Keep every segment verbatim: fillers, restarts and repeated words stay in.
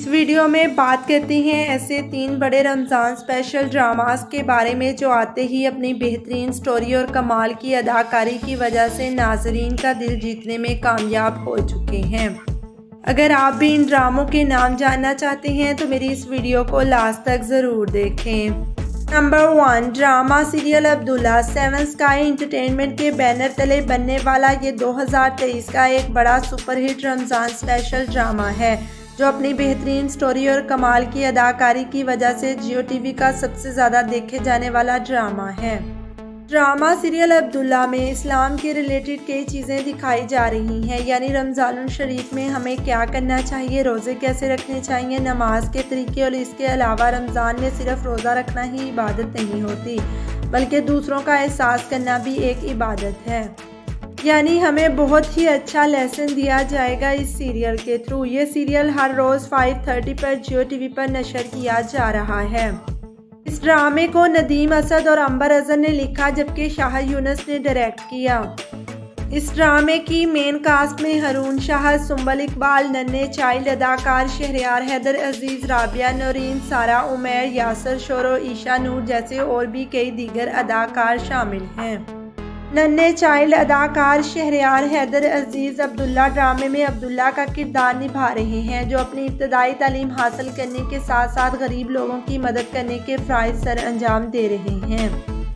इस वीडियो में बात करते हैं ऐसे तीन बड़े रमज़ान स्पेशल ड्रामास के बारे में जो आते ही अपनी बेहतरीन स्टोरी और कमाल की अदाकारी की वजह से नाजरीन का दिल जीतने में कामयाब हो चुके हैं। अगर आप भी इन ड्रामों के नाम जानना चाहते हैं तो मेरी इस वीडियो को लास्ट तक ज़रूर देखें। Number one, drama serial Abdullah seven sky entertainment के बैनर तले बनने वाला ये दो हज़ार तेईस का एक बड़ा सुपरहिट रमज़ान स्पेशल ड्रामा है जो अपनी बेहतरीन स्टोरी और कमाल की अदाकारी की वजह से जियो टीवी का सबसे ज़्यादा देखे जाने वाला ड्रामा है। ड्रामा सीरियल अब्दुल्ला में इस्लाम के रिलेटेड कई चीज़ें दिखाई जा रही हैं, यानी रमज़ानुल शरीफ में हमें क्या करना चाहिए, रोज़े कैसे रखने चाहिए, नमाज के तरीके। और इसके अलावा रमज़ान में सिर्फ रोज़ा रखना ही इबादत नहीं होती बल्कि दूसरों का एहसास करना भी एक इबादत है। यानी हमें बहुत ही अच्छा लेसन दिया जाएगा इस सीरियल के थ्रू। ये सीरियल हर रोज़ फाइव थर्टी पर जियो टीवी पर नशर किया जा रहा है। इस ड्रामे को नदीम असद और अंबर अजहर ने लिखा जबकि शाह यूनुस ने डायरेक्ट किया। इस ड्रामे की मेन कास्ट में हारून शाह, सुंबल इकबाल, नन्हे चाइल्ड अदाकार शहरयार हैदर, अजीज़, राबिया नौरीन, सारा उमैर, यासर शोरो, ईशा नूर जैसे और भी कई दीगर अदाकार शामिल हैं। नन्हे चाइल्ड अदाकार शहरयार हैदर अजीज़ अब्दुल्ला ड्रामे में अब्दुल्ला का किरदार निभा रहे हैं जो अपनी इब्तदाई तालीम हासिल करने के साथ साथ गरीब लोगों की मदद करने के फ़राइज़ सर अंजाम दे रहे हैं।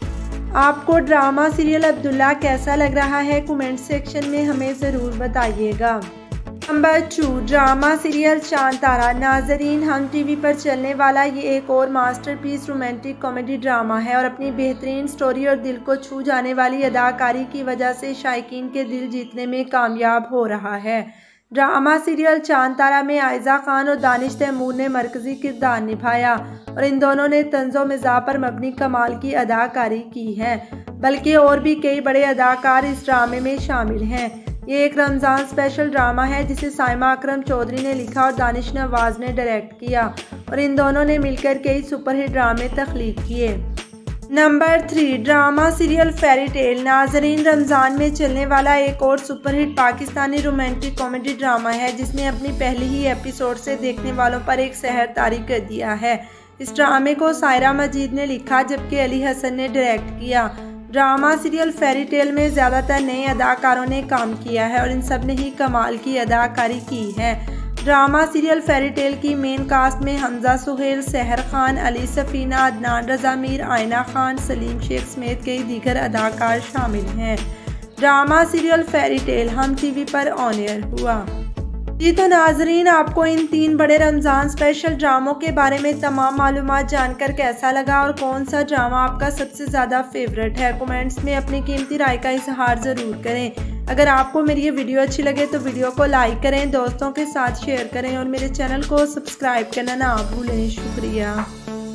आपको ड्रामा सीरियल अब्दुल्ला कैसा लग रहा है कमेंट सेक्शन में हमें ज़रूर बताइएगा। नंबर टू, ड्रामा सीरियल चांद तारा। नाजरीन, हम टीवी पर चलने वाला ये एक और मास्टरपीस रोमांटिक कॉमेडी ड्रामा है और अपनी बेहतरीन स्टोरी और दिल को छू जाने वाली अदाकारी की वजह से शायकीन के दिल जीतने में कामयाब हो रहा है। ड्रामा सीरियल चांद तारा में आयजा खान और दानिश तैमूर ने मरकजी किरदार निभाया और इन दोनों ने तंज़ो मिज़ाह पर मबनी कमाल की अदाकारी की है, बल्कि और भी कई बड़े अदाकार इस ड्रामे में शामिल हैं। ये एक रमज़ान स्पेशल ड्रामा है जिसे साइमा अकरम चौधरी ने लिखा और दानिश नवाज ने डायरेक्ट किया और इन दोनों ने मिलकर कई सुपरहिट ड्रामे तख्लीक किए। Number three, drama serial fairy tale. नाजरीन, रमज़ान में चलने वाला एक और superhit Pakistani romantic comedy drama है जिसने अपनी पहली ही एपिसोड से देखने वालों पर एक सहर तारी कर दिया है। इस ड्रामे को सायरा मजीद ने लिखा जबकि अली हसन ने डायरेक्ट किया। ड्रामा सीरियल फेरी टेल में ज़्यादातर नए अदाकारों ने काम किया है और इन सब ने ही कमाल की अदाकारी की है। ड्रामा सीरियल फेरी टेल की मेन कास्ट में हमजा सुहेल, सहर खान, अली सफ़ीना, अदनान रज़ा मीर, आयना खान, सलीम शेख समेत कई दीगर अदाकार शामिल हैं। Drama serial fairy tale Hum TV पर ऑन एयर हुआ। जी तो नाजरीन, आपको इन तीन बड़े रमज़ान स्पेशल ड्रामों के बारे में तमाम मालूमात जानकर कैसा लगा और कौन सा ड्रामा आपका सबसे ज़्यादा फेवरेट है, कमेंट्स में अपनी कीमती राय का इजहार ज़रूर करें। अगर आपको मेरी ये वीडियो अच्छी लगे तो वीडियो को लाइक करें, दोस्तों के साथ शेयर करें और मेरे चैनल को सब्सक्राइब करना ना भूलें। शुक्रिया।